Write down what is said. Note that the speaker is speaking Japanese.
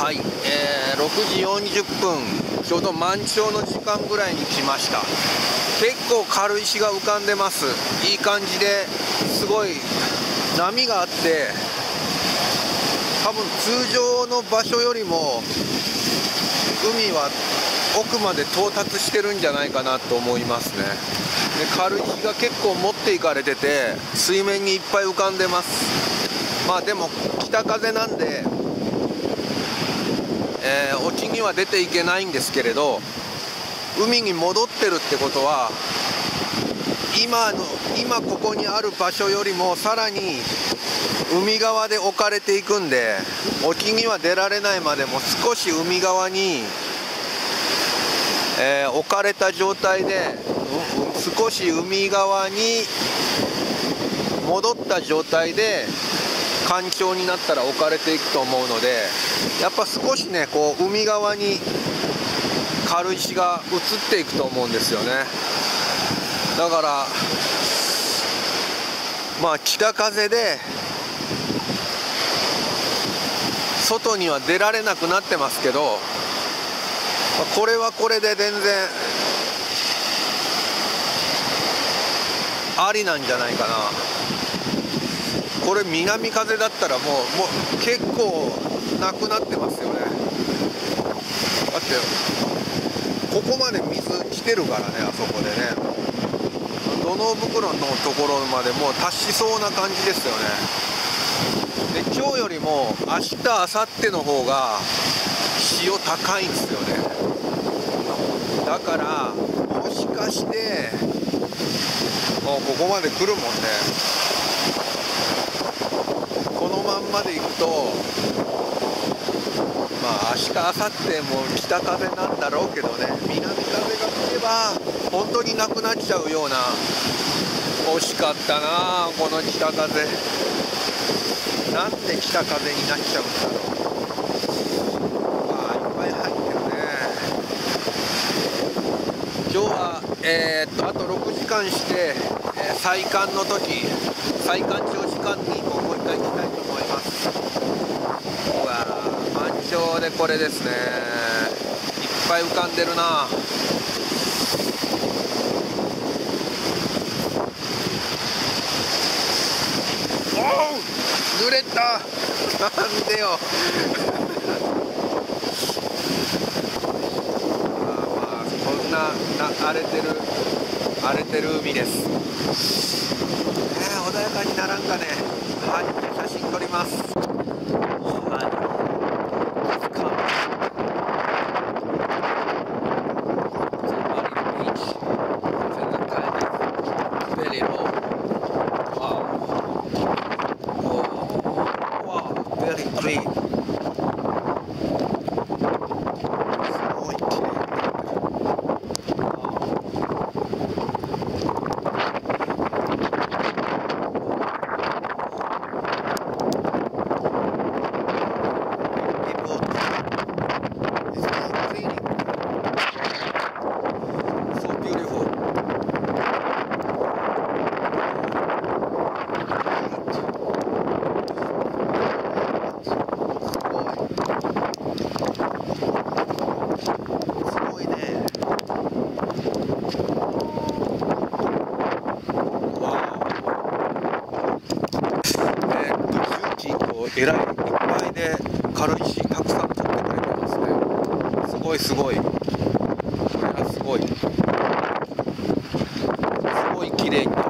はい、6時40分、ちょうど満潮の時間ぐらいに来ました。結構軽石が浮かんでます。いい感じですごい波があって、多分通常の場所よりも海は奥まで到達してるんじゃないかなと思いますね。で、軽石が結構持っていかれてて、水面にいっぱい浮かんでます。まあでも北風なんで、沖には出ていけないんですけれど、海に戻ってるってことは、今ここにある場所よりもさらに海側で置かれていくんで、沖には出られないまでも少し海側に、置かれた状態で、少し海側に戻った状態で干潮になったら置かれていくと思うので、やっぱ少しね、こう海側に軽石が移っていくと思うんですよね。だからまあ北風で外には出られなくなってますけど、これはこれで全然ありなんじゃないかな。これ南風だったらもう結構なくなってますよね。だってここまで水来てるからね、あそこでね。土のう袋のところまでもう達しそうな感じですよね。で、今日よりも明日明後日の方が潮高いんですよね。だからもしかしてもうここまで来るもんね。このまんまで行くと、まあ明日明後日も北風なんだろうけどね、南風が来れば本当になくなっちゃうような。惜しかったなこの北風。なんで北風になっちゃうんだろう。ああ、いっぱい入ってるね。今日はあと6時間して、再干の時、再干潮時間にもう一回行きたいと思います。うわー、満潮でこれですね。いっぱい浮かんでるな。おう、濡れた。なんでよ。まあこんな荒れてる海です。穏やかにならんかね。はい、写真撮ります。はい。Very clean. すごい綺麗。えらいいっぱいで軽石たくさん取ってくれてますね。すごいすごい。これはすごい。すごい綺麗に